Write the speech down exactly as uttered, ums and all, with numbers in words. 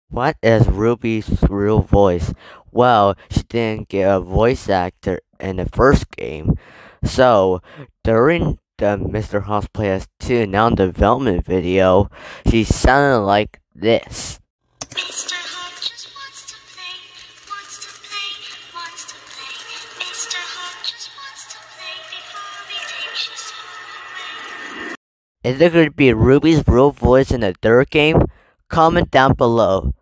What is Ruby's real voice? Well, she didn't get a voice actor in the first game, so during the Mister House Playhouse two now development video, she sounded like this. Mister Hopp just wants to play, wants to play, wants to play. Mister Hopp just wants to play before he takes his soul away. Is it going to be Ruby's real voice in the third game? Comment down below.